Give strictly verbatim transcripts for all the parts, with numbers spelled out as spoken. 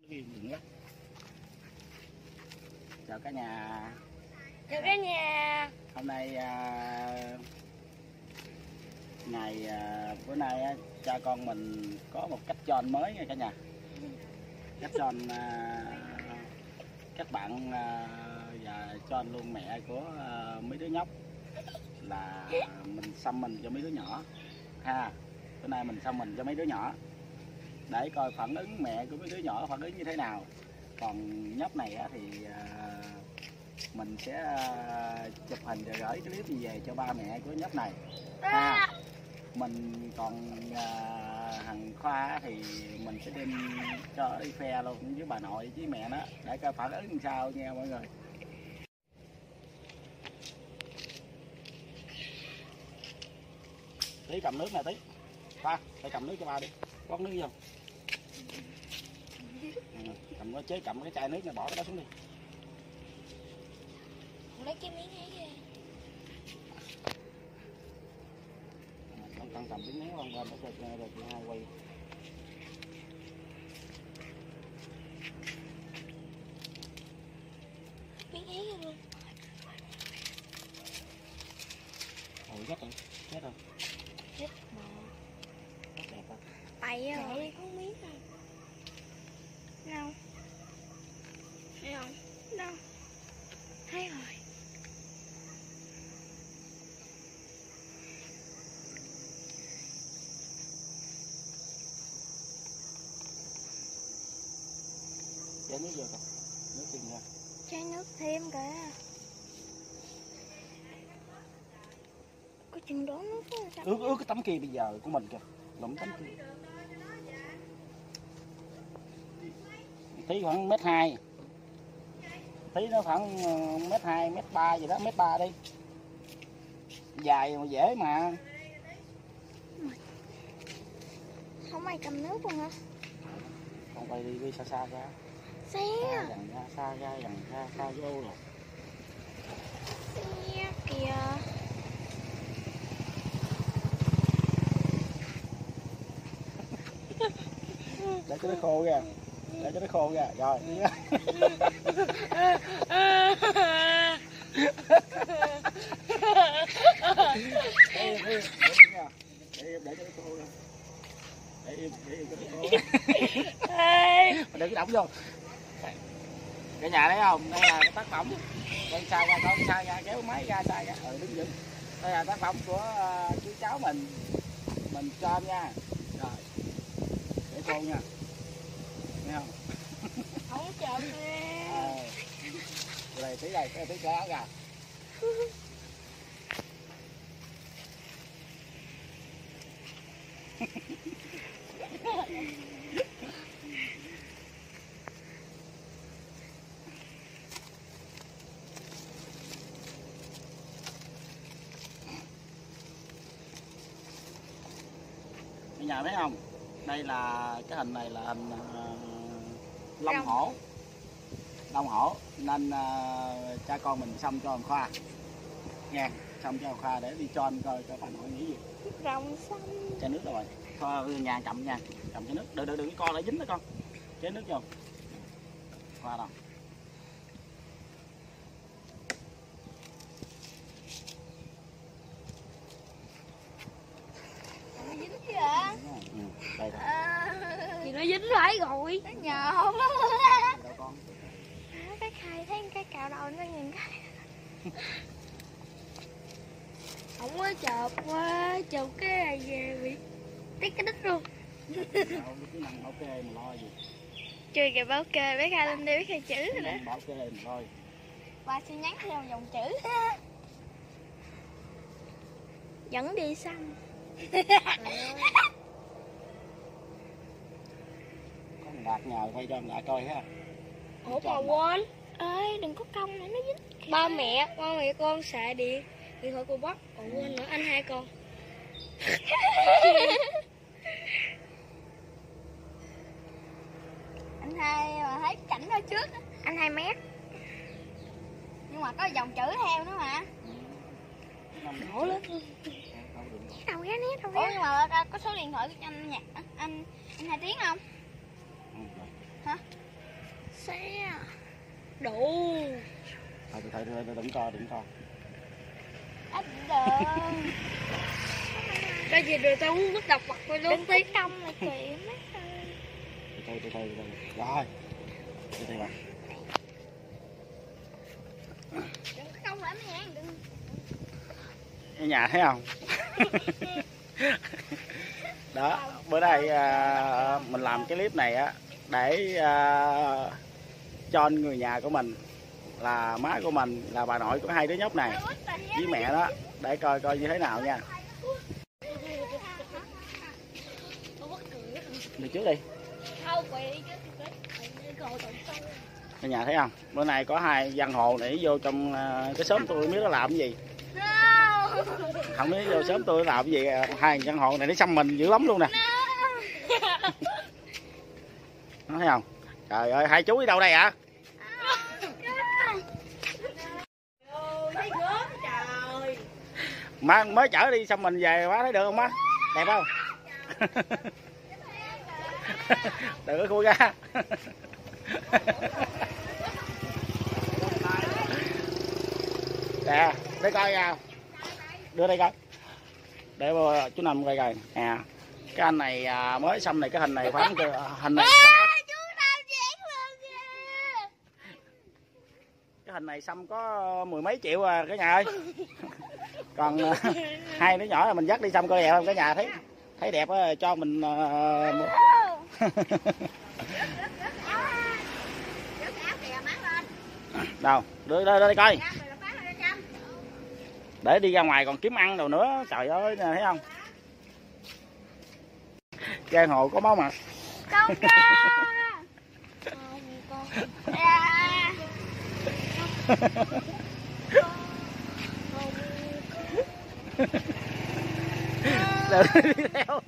Chào cả nhà. Chào cả nhà. Hôm nay à, ngày à, bữa nay á, cha con mình có một cách tròn mới nha cả nhà. Cách tròn à, các bạn à, và tròn luôn mẹ của à, mấy đứa nhóc là mình xăm mình cho mấy đứa nhỏ ha. Bữa nay mình xăm mình cho mấy đứa nhỏ để coi phản ứng mẹ của mấy đứa nhỏ phản ứng như thế nào. Còn nhóc này á, thì à, mình sẽ à, chụp hình rồi gửi cái clip về cho ba mẹ của nhóc này ha. Mình còn à, thằng Khoa thì mình sẽ đem cho đi phe luôn với bà nội với mẹ nó để coi phản ứng làm sao nha mọi người. Tí cầm nước nè Tí. Khoa, phải cầm nước cho ba đi. Quất nước vô. Ừ, cầm cái chế cầm cái chai nước này bỏ cái đó xuống đi. Lấy cái miếng ấy kìa. Con cần cầm cái miếng không lên để cho rồi chị hai quay. Miếng ấy kìa luôn. Ôi chết rồi, chết rồi. Chết bò. Rất đẹp á. Tay á. Trời ơi, có miếng rồi. Đâu? Thấy không? Đâu? Thấy rồi. Chai nước vô con. Nước thêm nha. Chai nước thêm kìa. Có chừng đổ nước đó sao? Ướt ướt cái tấm kia bây giờ của mình kìa. Lụm tấm kia. Tí khoảng mét hai. Tí nó khoảng mét hai, mét ba gì đó, mét ba đi. Dài mà dễ mà. Không ai cầm nước luôn hả? Con quay đi đi xa xa ra. Xe. Xa dần ra, xa ra, dần ra, xa vô rồi. Xe kìa. Để cho nó khô kìa. Để cho nó khô kìa. Rồi. Để im, để im nha. Để im, để cho nó khô kìa. Để im, để im cho nó khô. Để cái đóng vô. Cả nhà thấy không? Đây là tác phẩm. Quay xa ra, coi xa ra, kéo máy ra xa ra. Ừ, đứng vững. Đây là tác phẩm của uh, chú cháu mình. Mình cho nha. Rồi. Để khô nha. Thấy không? Không chậm nè. À, đây tí đây, tí tí áo gà. Cả nhà thấy không? Đây là cái hình này là hình uh, Long hổ. Long hổ nên uh, cha con mình xăm cho thằng Khoa nha, xăm cho thằng Khoa để đi cho anh coi cho bà nội nghĩ gì. Rồng xanh. Chai nước rồi. Khoa nhà cầm nha, cầm chai nước. Đừng đừng đừng con lại dính đó con. Chai nước vô. Khoa đâu? Nó dính kìa. Ừ, đây rồi. À, thì nó dính lại rồi. Nó nhờ không đó. Đâu con? À, cái khai thấy cái cào đầu nó nhìn cái. Không có chợp quá, chợp cái về bị tiếc cái đít luôn. Đâu, cái năng bảo kê mà lo gì? Chưa kịp bảo kê, bé khai lên đi, bé khai chữ rồi đó. Bảo kê mà thôi. Ba sẽ nhắn theo dòng chữ. Dẫn đi xăm. Có thằng Đạt nhờ quay cho thằng Đạt coi ha. Ủa mà quên. Ê đừng có công nữa nó dính. Ba mẹ, ba mẹ con xài điện điện thoại cô bắt. Còn quên nữa anh hai con. Anh hai mà thấy cảnh ở trước. Anh hai mét. Nhưng mà có dòng chữ theo nữa mà. Nổ lên. Đâu ghé nét đâu ghé. Ủa nhưng mà có số điện thoại của anh nhạc anh anh hai tiếng không? Hả? xe. Đủ. Thôi từ từ đừng co đừng co. Anh đừng. Cái gì rồi tao uống nước độc mặt tôi luôn tí công là kỳ mất ơi. Từ từ từ từ từ. Rồi. Từ từ bạn. Đừng có công lắm nha, đừng. Ở nhà thấy không? Đó, bữa nay à, mình làm cái clip này á để à, cho người nhà của mình là má của mình là bà nội của hai đứa nhóc này với mẹ đó để coi coi như thế nào nha. Đi trước đi. Ở nhà thấy không? Bữa nay có hai giang hồ nãy vô trong cái xóm tôi không biết nó làm cái gì. Không biết vô xóm tôi làm cái gì, hai giang hồ này nó xăm mình dữ lắm luôn nè. Nó thấy không? Trời ơi, hai chú đi đâu đây ạ? Má mới chở đi xong mình về má thấy được không má? Đẹp không? Đừng có khui ra. Nè, để coi nha. Đưa đây coi. Để chú Năm coi coi. Nè. Cái anh này à, mới xăm này cái hình này khoảng hình này. Cái hình này xăm có mười mấy triệu à cả nhà ơi. Còn uh, hai đứa nhỏ là mình dắt đi xăm coi đẹp không cả nhà, thấy thấy đẹp á cho mình uh... đâu đưa đây, đây coi để đi ra ngoài còn kiếm ăn đâu nữa. Trời ơi nè, thấy không, giang hồ có máu mà. Con Đừng đi theo.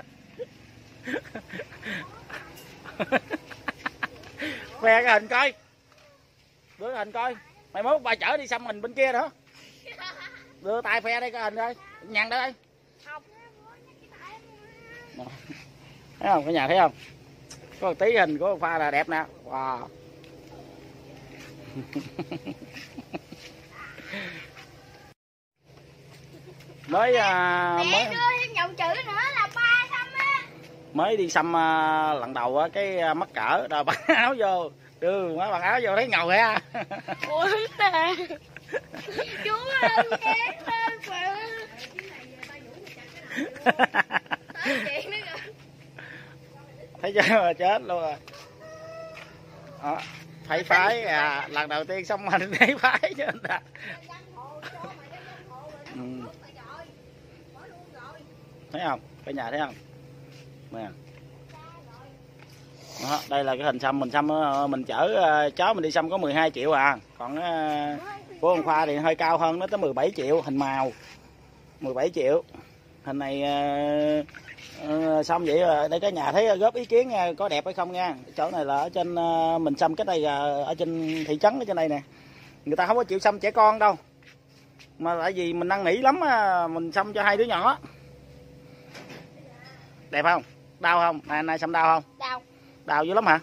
Khoe cái hình coi, đưa cái hình coi, mày mốt bà chở đi xăm mình bên kia nữa. Đưa tay phe đây cái hình coi, nhằn đây. Thấy không cả nhà, thấy không, có một tí hình của pha là đẹp nè. Wow. Mới à, mẹ mới đưa thêm dòng chữ nữa là ba xăm á. Mới đi xăm à, lần đầu á cái mắc cỡ rồi mặc áo vô, đưa má mặc áo vô thấy ngầu ha. Ủa nè. Chú ơi chán lên mà. Thấy chưa, chết luôn rồi. Đó, thấy phái à, lần đầu tiên xăm mình thấy phái chứ anh ta. Ừ. Thấy không cả nhà, thấy không nè. Đó, đây là cái hình xăm mình xăm, mình chở chó mình đi xăm có mười hai triệu à, còn của ông Khoa thì hơi cao hơn, nó tới mười bảy triệu, hình màu mười bảy triệu. Hình này uh, xong vậy rồi đây cả nhà thấy góp ý kiến nha, có đẹp hay không nha. Chỗ này là ở trên uh, mình xăm cái đây là ở trên thị trấn ở trên đây nè, người ta không có chịu xăm trẻ con đâu, mà tại vì mình năn nỉ lắm mình xăm cho hai đứa nhỏ. Đẹp không, đau không, này này xăm đau không? Đau. Đau dữ lắm hả?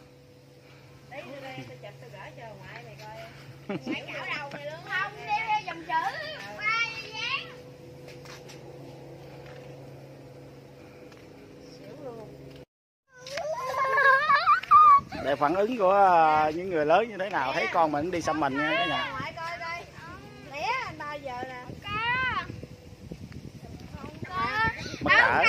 Để phản ứng của những người lớn như thế nào thấy con mình đi xăm mình nha cả nhà. Mắc cỡ.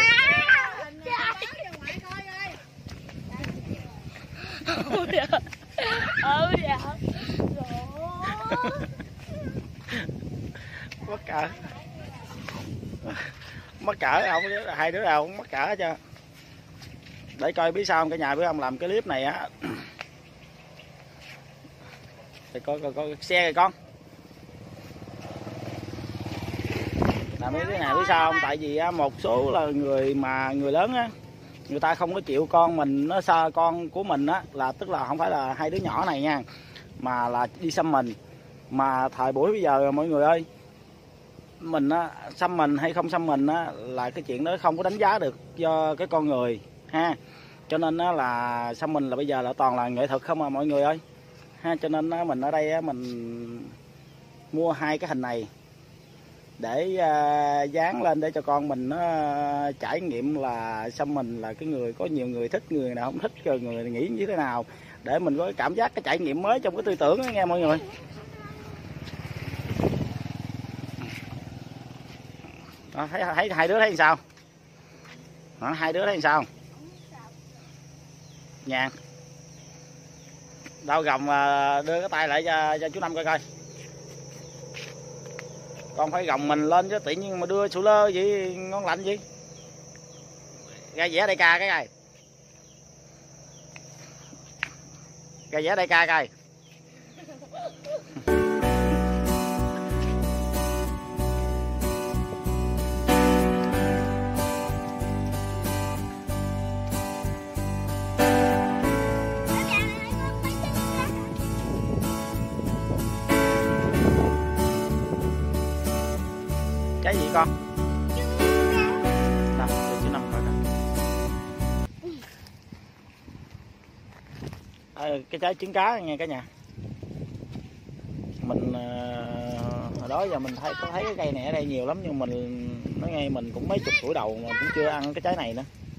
Mắc cỡ. Mắc cỡ không, hai đứa nào cũng mắc cỡ hết trơn. Để coi biết sao không cả nhà, biết ông làm cái clip này á. Để coi coi coi xe rồi con. Làm cái này biết sao không? Tại vì một số là người mà người lớn á, người ta không có chịu con mình nó xa con của mình á, là tức là không phải là hai đứa nhỏ này nha, mà là đi xăm mình. Mà thời buổi bây giờ mọi người ơi, mình á xăm mình hay không xăm mình á là cái chuyện đó không có đánh giá được do cái con người ha. Cho nên á là xăm mình là bây giờ là toàn là nghệ thuật không à mọi người ơi. ha, cho nên mình ở đây mình mua hai cái hình này để uh, dán lên để cho con mình nó uh, trải nghiệm là xăm mình là cái người, có nhiều người thích, người nào không thích, người nghĩ như thế nào, để mình có cảm giác cái trải nghiệm mới trong cái tư tưởng đó, nghe mọi người. Đó, thấy, thấy hai đứa thấy làm sao? Đó, hai đứa thấy làm sao? Nhàn. Đâu gồng đưa cái tay lại cho, cho chú Năm coi coi. Con phải gồng mình lên chứ tự nhiên mà đưa sụ lơ vậy ngon lành gì. Ra vẽ đây ca cái này. Ra vẽ đây ca coi. Cái gì con? Nào, để chú Năm coi coi. À, cái trái trứng cá nghe cả nhà. Mình uh, hồi đó giờ mình thấy có thấy cái cây này ở đây nhiều lắm, nhưng mình nói nghe mình cũng mấy chục tuổi đầu mà cũng chưa ăn cái trái này nữa.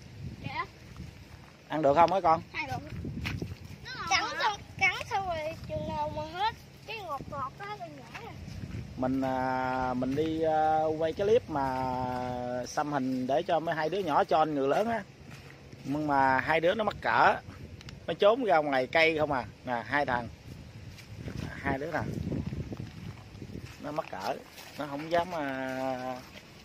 Ăn được không mấy con? Ăn được. Cắn xong, cắn xong rồi chừng nào mà hết cái ngọt ngọt đó rồi nhả. Mình à, mình đi à, quay cái clip mà xăm hình để cho mấy hai đứa nhỏ cho người lớn á, nhưng mà hai đứa nó mắc cỡ, nó trốn ra ngoài cây không à. Nè hai thằng, hai đứa nè, nó mắc cỡ, nó không dám à,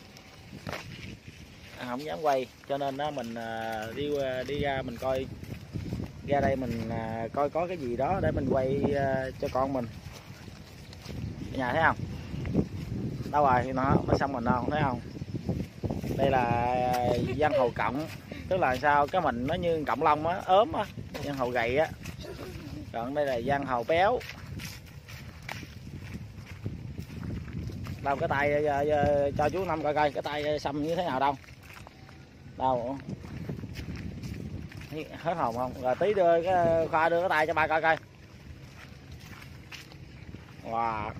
không dám quay, cho nên đó mình à, đi đi ra mình coi, ra đây mình à, coi có cái gì đó để mình quay à, cho con mình. Nhà thấy không? Đâu rồi thì nó nó xong mình đâu thấy không? Đây là giang hồ cộng, tức là sao cái mình nó như cộng lông á, ốm á, giang hồ gầy á. Còn đây là giang hồ béo. Đâu cái tay cho chú Năm coi coi cái tay xăm như thế nào đâu. Đâu hết hồn không? Rồi tí đưa cái Khoa đưa cái tay cho ba coi coi. Wow.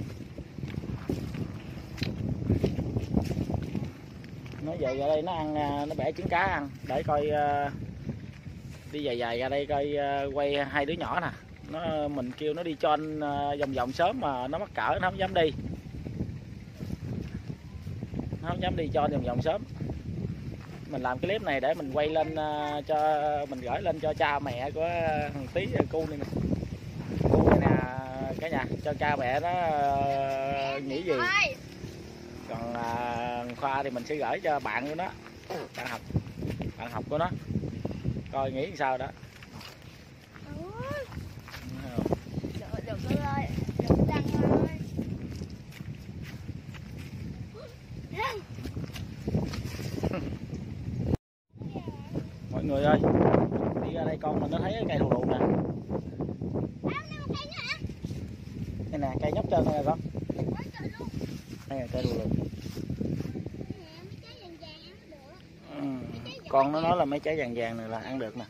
Nó về ra đây nó ăn, nó bẻ trứng cá ăn để coi, đi dài dài ra đây coi quay hai đứa nhỏ nè. Nó mình kêu nó đi cho anh vòng vòng sớm mà nó mắc cỡ, nó không dám đi. Nó không dám đi cho vòng vòng sớm. Mình làm cái clip này để mình quay lên cho mình gửi lên cho cha mẹ của thằng Tí cu này nè. Cu này nè cả nhà, cho cha mẹ nó nghĩ gì. Còn à, Khoa thì mình sẽ gửi cho bạn của nó, bạn học, bạn học của nó coi nghĩ sao đó. Mọi người ơi, đi ra đây con mình nó thấy cái cây thù lù nè. Đây nè, cây nhóc trên đây nè con. Đây là cây thù lù. Ừ. Con nó nói là mấy trái vàng vàng này là ăn được nè.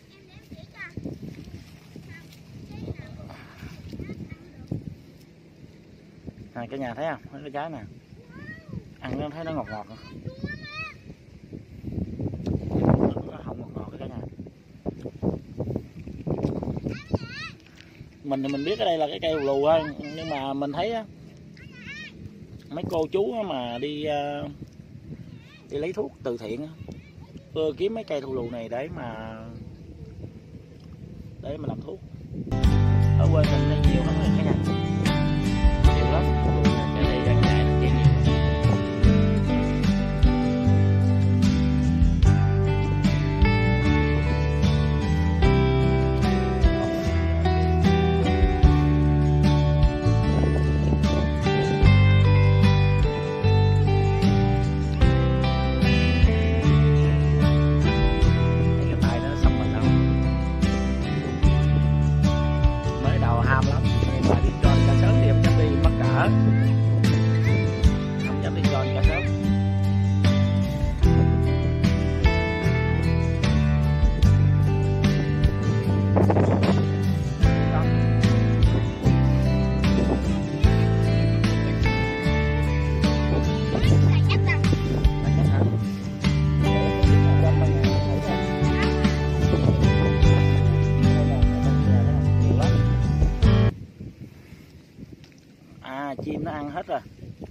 À, cái nhà thấy không? Thấy cái trái nè. Ăn nó thấy nó ngọt ngọt. Nó không ngọt ngọt cái nhà. Mình thì mình biết cái đây là cái cây thù lù thôi, nhưng mà mình thấy á, mấy cô chú mà đi đi lấy thuốc từ thiện vừa kiếm mấy cây thù lù này để mà để mà làm thuốc. Ở quê mình đây nhiều lắm rồi cả nhà, nhiều lắm. Cái này gần dài nó nhiều. Không dám đi cho cả sớm. chim nó ăn hết rồi.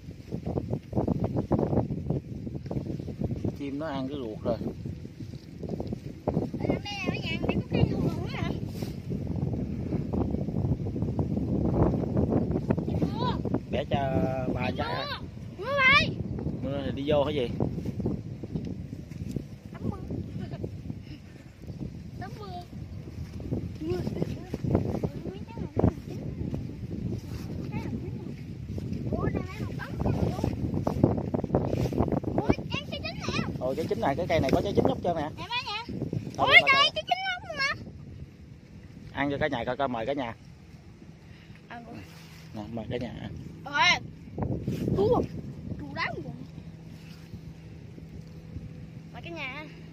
Chim nó ăn cái ruột rồi. Ở trong đây là ở nhà đây có cây ruột nữa hả? Để cho ba trái à. Mưa ơi. Mưa thì đi vô hả gì? Tắm mưa. Tắm mưa. Mưa. Ồ, trái chín này, cái cây này có trái chín nhóc trơn nè. Nè má nha. Thôi, Ôi mà trời, coi. trái chín lắm mà. Ăn cho cả nhà coi coi, mời cả nhà. Ăn luôn. Nè, mời cả nhà ăn. Rồi. Cú. Cú đá luôn. Mời cả nhà.